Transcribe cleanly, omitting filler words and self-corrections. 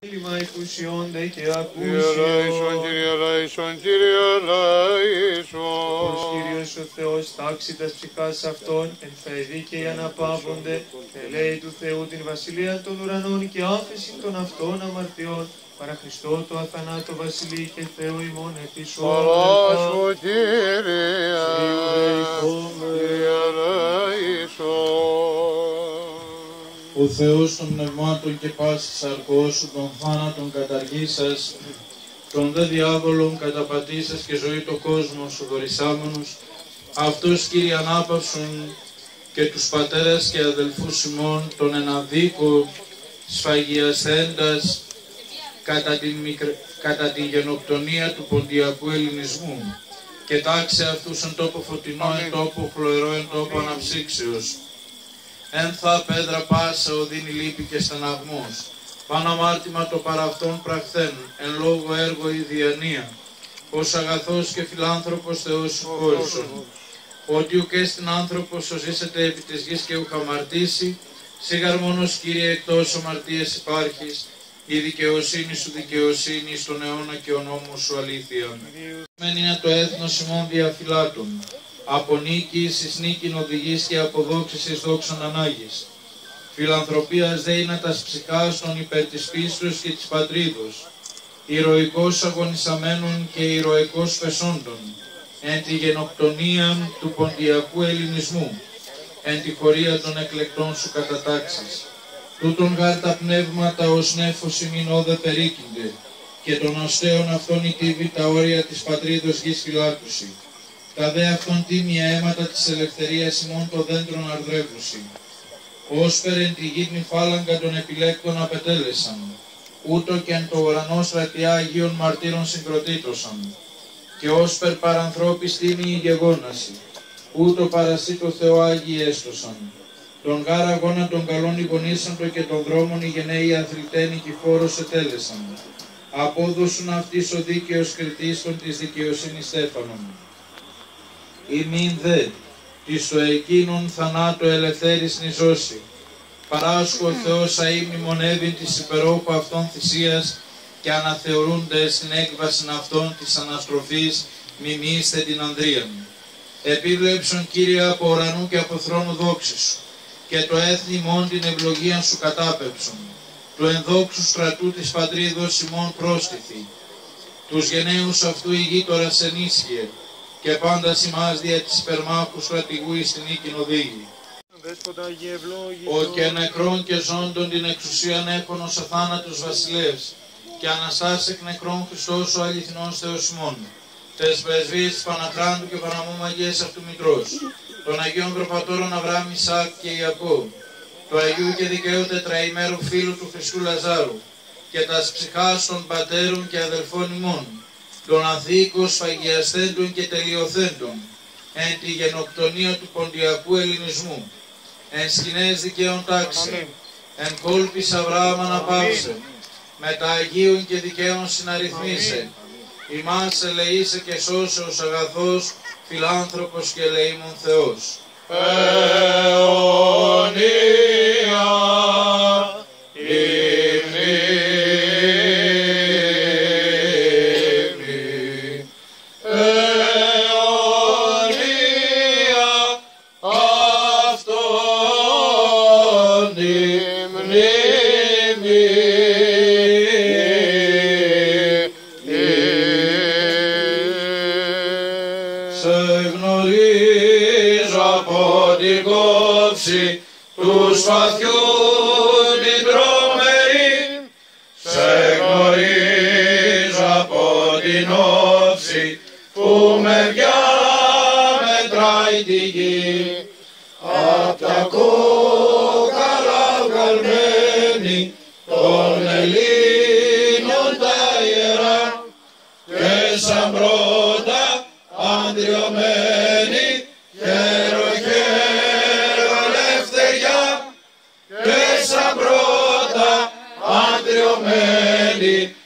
Λίμα εκουσιόνται και ακούσιον. Κύριε Λαϊσον, Κύριε Λαϊσον. Ως Κύριος ο Θεός τάξει τας ψυχάς αυτών, εν θα δίκαιοι αναπαύονται, ελέη του Θεού την βασιλεία των ουρανών και άφεση των αυτών αμαρτιών, παρά Χριστό το αθανάτο βασιλεί και Θεό ημών επισώμεθα. Παράσου, Κύριε Λαϊσον. Ο Θεός των πνευμάτων και πάσης σαρκώσου, των θάνατων καταργήσας, των δε διάβολων καταπατήσας και ζωή το κόσμο σου δωρησάμενους, αυτός Κύριε ανάπαυσον και τους πατέρας και αδελφούς ημών, τον εναδίκο σφαγιασθέντας κατά την γενοκτονία του ποντιακού ελληνισμού, και τάξε αυτούς εν τόπο φωτεινό, εν τόπο χλωερό, εν τόπο αναψύξεως. Εν θα πέδρα πάσα οδύνη λύπη και στεναγμός, πάνω αμάρτημα το παραυτόν πραχθέν, εν λόγω έργο η διανία, ως αγαθός και φιλάνθρωπος Θεός σου χώρισον, ότι ουκ έστιν άνθρωπος σωζήσετε επί της γης και ουκ αμαρτήσει, σίγαρ μόνος Κύριε εκτός αμαρτίας υπάρχεις, η δικαιοσύνη σου δικαιοσύνη στον αιώνα και ο νόμος σου αλήθεια. Μεν είναι το έθνος ημών διαφυλάτων, από νίκης εις νίκην οδηγής και από δόξης εις δόξαν ανάγης. Φιλανθρωπίας δε είναι τας ψυχάς των υπέρ της πίστεως και της πατρίδος, ηρωικός αγωνισαμένων και ηρωικός πεσόντων, εν τη γενοκτονία του ποντιακού ελληνισμού, εν τη χωρία των εκλεκτών σου κατατάξεις. Τούτον γάρ τα πνεύματα ως νέφος ημίν όδε περίκυνται, και των αστέων αυτών η τύβη τα όρια της πατρίδος γης φυλάκουσι. Τα δε αυτών τίμια αίματα της ελευθερίας ημών το δέντρον αρδρεύουσι. Όσπερ εν τη γύρνη φάλαγγα των επιλέκτων απετέλεσαν, ούτω και εν το ουρανό στρατιά Αγίων Μαρτύρων συγκροτήτωσαν. Και όσπερ παρανθρώπης τίμη η γεγόναση, ούτω παραστή το Θεό Άγιοι έστωσαν. Τον γάρ αγώνα των καλών ηγονίσαντο και των δρόμων οι γενναίοι αθλητέν νικηφόρος ετέλεσαν. Απόδοσουν αυτής ο δίκαιος κριτήστων της δικαιοσύνης στέφανον. Ημίν δε, της το εκείνον θανάτου ελευθέρης νηζώσει. Παράσχω ο Θεός αεί μνημονεύειν της υπερόχου αυτών θυσίας και αναθεωρούνται στην έκβασιν αυτών της αναστροφής μιμήστε την ανδρίαν. Επίβλεψον Κύριε από ουρανού και από θρόνου δόξης σου, και το έθνη μόν την ευλογίαν σου κατάπεψον, του ενδόξου στρατού της πατρίδος ημών πρόστιθη. Τους γενναίους αυτού η γείτορας ενίσχυε, και πάντα ημάς δια της υπερμάχου στρατηγού εις την οίκην οδήγη. Ο και νεκρών και ζώντων την εξουσίαν έχων ως αθάνατος βασιλεύς, και αναστάς εκ νεκρών Χριστός ο αληθινός Θεός ημών, τες πρεσβείες της Παναχράντου και Παναμού Μαγίας αυτού Μητρός, των Αγίων Προπατώρων Αβραάμ, Ισαάκ και Ιακώβ, του Αγίου και δικαίου τετραημέρου φίλου του Χριστού Λαζάρου, και τας ψυχάς των πατέρων και αδελφών ημών, των αθήκων σφαγιασθέντων και τελειοθέντων, εν τη γενοκτονία του ποντιακού ελληνισμού, εν σκηνές δικαίων τάξη, εν κόλπης Αβραάμ αναπαύσε, με τα Αγίων και δικαίων συναριθμίσε, ημάς ελεήσε και σώσε ως αγαθός, φιλάνθρωπος και ελεήμων Θεός. Αιωνία η μνήμη, αιωνία αυτόν η μνήμη. Σε γνωρίζω από την κόψη του σπαθιού την τρομερή, σε γνωρίζω από την όψη που με διαμετράει τη γη, απ' τα κόκαλα βγαλμένη των Ελλήνων τα ιερά, και σαν πρώτα αντριωμένη χέρο χέρο ελευθεριά, και σαν πρώτα αντριωμένη